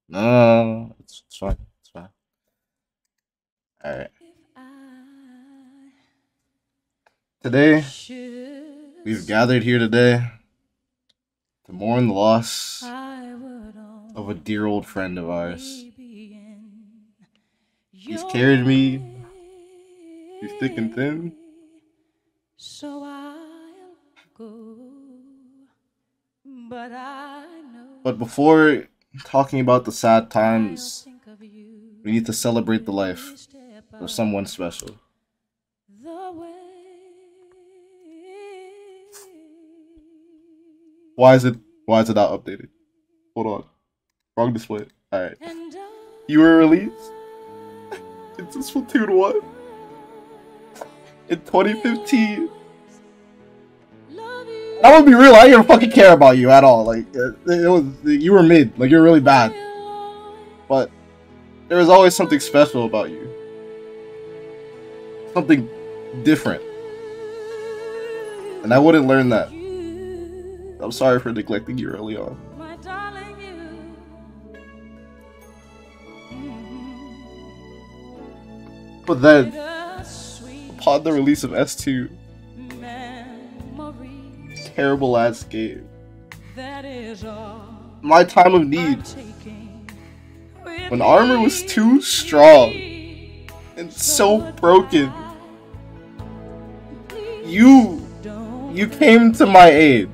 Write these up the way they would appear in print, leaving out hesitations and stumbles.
No, it's fine. It's fine. All right. Today, we've gathered here today to mourn the loss of a dear old friend of ours. He's carried me through thick and thin. So I'll go, but I know. But before talking about the sad times, we need to celebrate the life of someone special. Why is it not updated? Hold on. Wrong display. Alright. You were released into Splatoon 1 in 2015. I would be real, I didn't fucking care about you at all. Like, you were mid. Like, you were really bad. But there was always something special about you. Something different. And I wouldn't learn that. I'm sorry for neglecting you early on. But then, upon the release of S2, terrible ass game, my time of need, when armor was too strong and so broken, you came to my aid.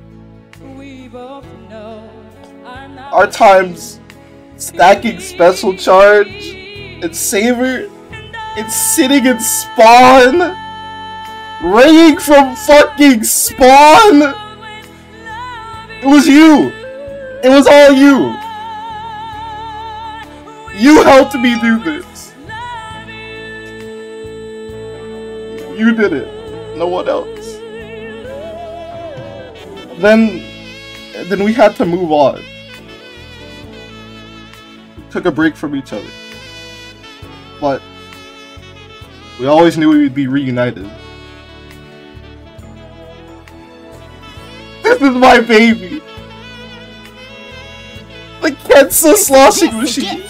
Our times stacking special charge and saver and sitting in spawn, raying from fucking spawn. It was you. It was all you. You helped me do this. You did it. No one else. Then we had to move on. Took a break from each other. But we always knew we would be reunited. This is my baby! The Kensa sloshing machine!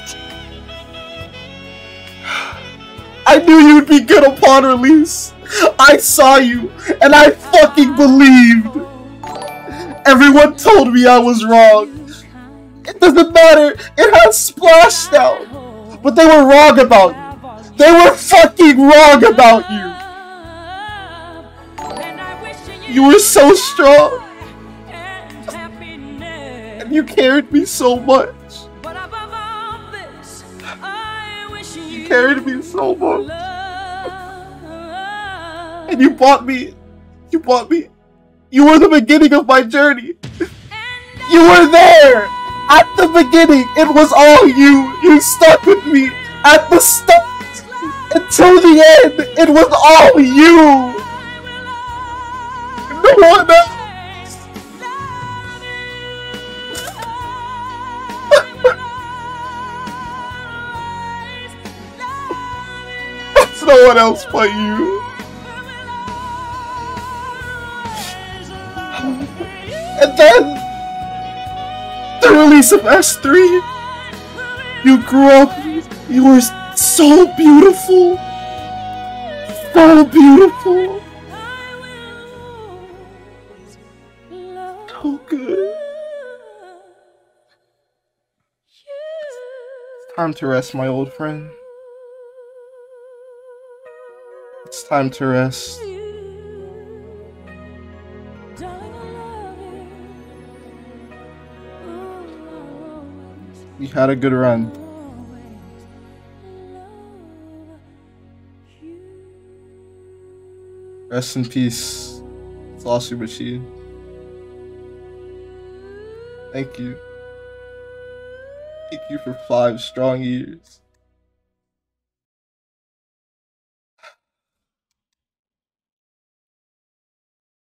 I knew you'd be good upon release! I saw you, and I fucking believed! Everyone told me I was wrong! It doesn't matter, it has Splash now! But they were wrong about you! They were fucking wrong about you! You were so strong! And you carried me so much! You carried me so much! And you bought me! You were the beginning of my journey! You were there! At the beginning, it was all you! You stuck with me! At the start! Until the end, it was all you! No one else! It's no one else but you! And then, the release of S3, you grew up, you were so beautiful, so beautiful, so good. It's time to rest, my old friend. It's time to rest. You had a good run. Rest in peace, Sloshing Machine. Thank you. Thank you for 5 strong years.